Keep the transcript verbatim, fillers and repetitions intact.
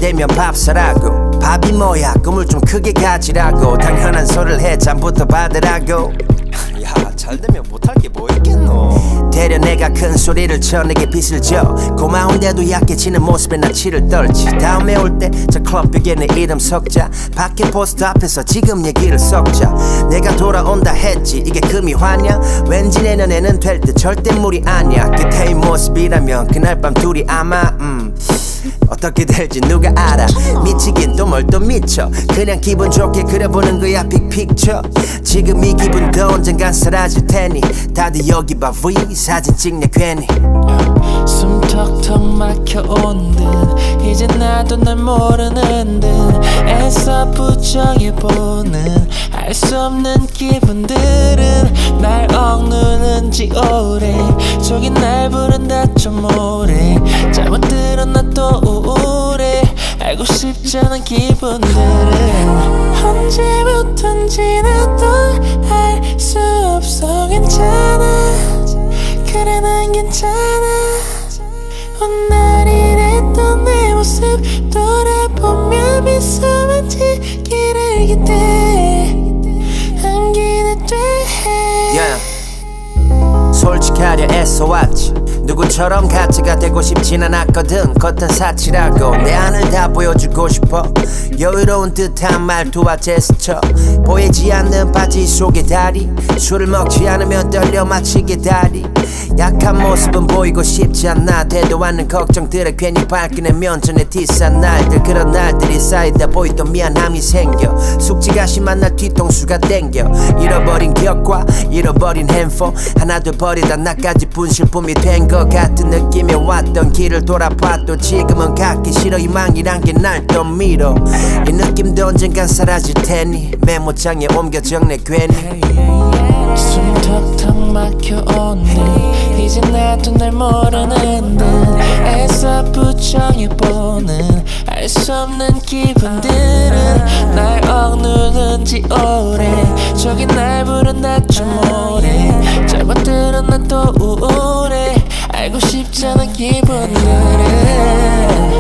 되면 밥 사라고. 밥이 뭐야 꿈을 좀 크게 가지라고. 당연한 소리를 해 잠부터 받으라고. 야 잘되면 못할 게 뭐 있겠노. 대려 내가 큰 소리를 쳐 내게 빚을 져. 고마운데도 약해지는 모습에 나 치를 떨지. 다음에 올 때 저 클럽 벽에 내 이름 적자. 밖에 포스터 앞에서 지금 얘기를 섞자. 내가 돌아온다 했지 이게 금이 화냐. 왠지 내년에는 될 듯 절대 무리 아니야. 그때의 모습이라면 그날 밤 둘이 아마 음 어떻게 될지 누가 알아. 미치긴 또 뭘 또 미쳐. 그냥 기분 좋게 그려보는 거야 빅픽처. 지금 이 기분도 언젠간 사라질 테니 다들 여기 봐 V 사진 찍네 괜히. 숨 턱턱 막혀온 듯 이제 나도 날 모르는 듯 애써 부정해보는 알 수 없는 기분들은 날 억누른지 오래. 저기 날 부른다 좀 오래. 잘못 들었나 또 우울해. 알고 싶지 않은 기분들은 언제부턴지 나도 알 수 없어. 괜찮아 그래 난 괜찮아. 오늘이 됐던 내 모습 돌아보며 미소만 짓기를 기대. 한기대 돼 yeah. 솔직하려 애써왔지. 누구처럼 가짜가 되고 싶진 않았거든. 겉은 사치라고 내 안을 다 보여주고 싶어. 여유로운 듯한 말투와 제스처. 보이지 않는 바지 속의 다리. 술을 먹지 않으면 떨려 마치 개다리. 약한 모습은 보이고 싶지 않아. 되도 않는 걱정들을 괜히 발끈하면 전에 디스한 날들. 그런 날들이 쌓이다 보이 또 미안함이 생겨. 숙지가 심한 날 뒤통수가 땡겨. 잃어버린 기억과 잃어버린 핸폰 하나둘 버리다 나까지 분실품이 된 것 같은 느낌에 왔던 길을 돌아봐도 지금은 갖기 싫어. 희망이란 게 날 또 밀어. 이 느낌도 언젠간 사라질 테니 메모장에 옮겨 적내 괜히. 숨 턱턱 막혀온 듯 이제 나도 날 모르는 듯 애써 부정해보는 알 수 없는 기분들은 날 억누른지 오래. 저기 날 부른다 좀 오래. 잘못 들었나 또 우울해. 알고 싶지 않은 기분들은